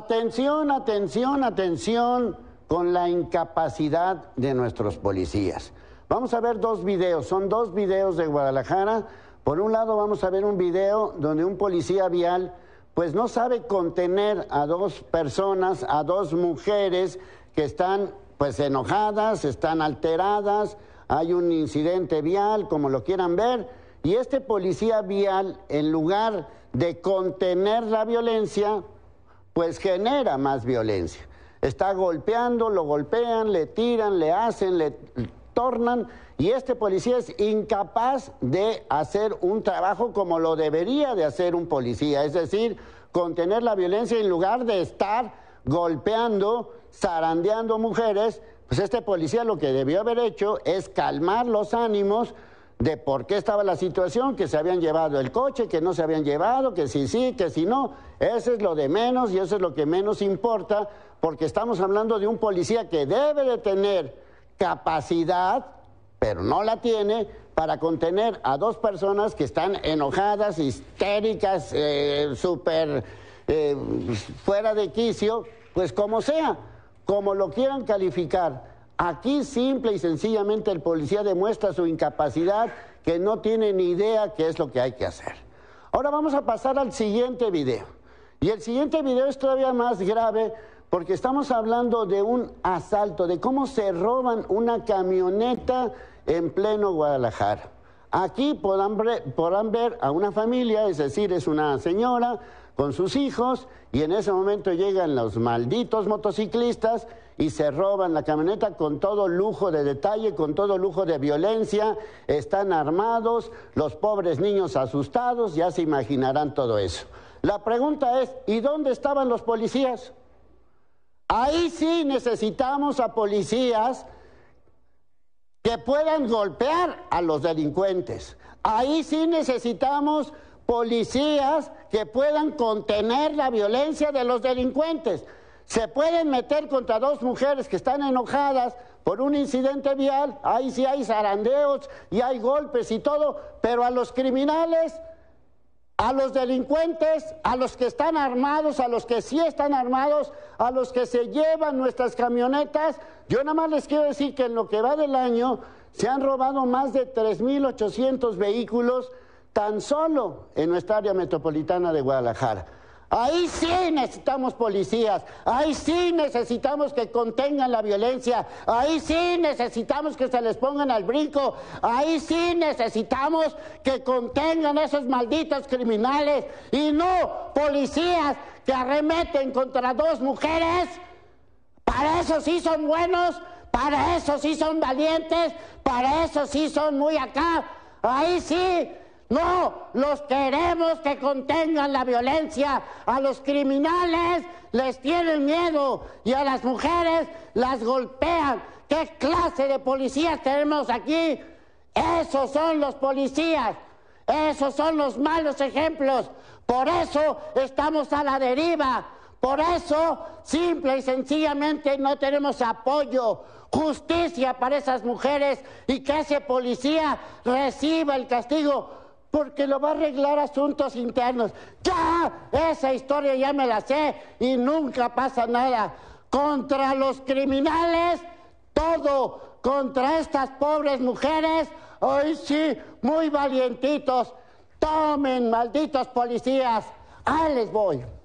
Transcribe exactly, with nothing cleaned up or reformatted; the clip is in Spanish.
Atención, atención, atención con la incapacidad de nuestros policías. Vamos a ver dos videos, son dos videos de Guadalajara. Por un lado vamos a ver un video donde un policía vial pues no sabe contener a dos personas, a dos mujeres que están pues enojadas, están alteradas, hay un incidente vial, como lo quieran ver, y este policía vial, en lugar de contener la violencia, pues genera más violencia. Está golpeando, lo golpean, le tiran, le hacen, le tornan, y este policía es incapaz de hacer un trabajo como lo debería de hacer un policía, es decir, contener la violencia en lugar de estar golpeando, zarandeando mujeres. Pues este policía lo que debió haber hecho es calmar los ánimos de por qué estaba la situación, que se habían llevado el coche, que no se habían llevado, que sí, sí, que sí, no. Eso es lo de menos y eso es lo que menos importa, porque estamos hablando de un policía que debe de tener capacidad, pero no la tiene, para contener a dos personas que están enojadas, histéricas, eh, súper eh, fuera de quicio, pues como sea, como lo quieran calificar. Aquí simple y sencillamente el policía demuestra su incapacidad, que no tiene ni idea qué es lo que hay que hacer. Ahora vamos a pasar al siguiente video. Y el siguiente video es todavía más grave porque estamos hablando de un asalto, de cómo se roban una camioneta en pleno Guadalajara. Aquí podrán ver, podrán ver a una familia, es decir, es una señora con sus hijos, y en ese momento llegan los malditos motociclistas y se roban la camioneta con todo lujo de detalle, con todo lujo de violencia. Están armados, los pobres niños asustados, ya se imaginarán todo eso. La pregunta es, ¿y dónde estaban los policías? Ahí sí necesitamos a policías que puedan golpear a los delincuentes. Ahí sí necesitamos policías que puedan contener la violencia de los delincuentes. Se pueden meter contra dos mujeres que están enojadas por un incidente vial, ahí sí hay zarandeos y hay golpes y todo, pero a los criminales, a los delincuentes, a los que están armados, a los que sí están armados, a los que se llevan nuestras camionetas, yo nada más les quiero decir que en lo que va del año se han robado más de tres mil ochocientos vehículos tan solo en nuestra área metropolitana de Guadalajara. Ahí sí necesitamos policías, ahí sí necesitamos que contengan la violencia, ahí sí necesitamos que se les pongan al brinco, ahí sí necesitamos que contengan a esos malditos criminales y no policías que arremeten contra dos mujeres. Para eso sí son buenos, para eso sí son valientes, para eso sí son muy acá, ahí sí. No, los queremos que contengan la violencia. A los criminales les tienen miedo y a las mujeres las golpean. ¿Qué clase de policías tenemos aquí? Esos son los policías. Esos son los malos ejemplos. Por eso estamos a la deriva. Por eso, simple y sencillamente, no tenemos apoyo, justicia para esas mujeres y que ese policía reciba el castigo, porque lo va a arreglar asuntos internos. Ya, esa historia ya me la sé y nunca pasa nada. Contra los criminales, todo. Contra estas pobres mujeres, hoy sí, muy valientitos. Tomen, malditos policías. Ahí les voy.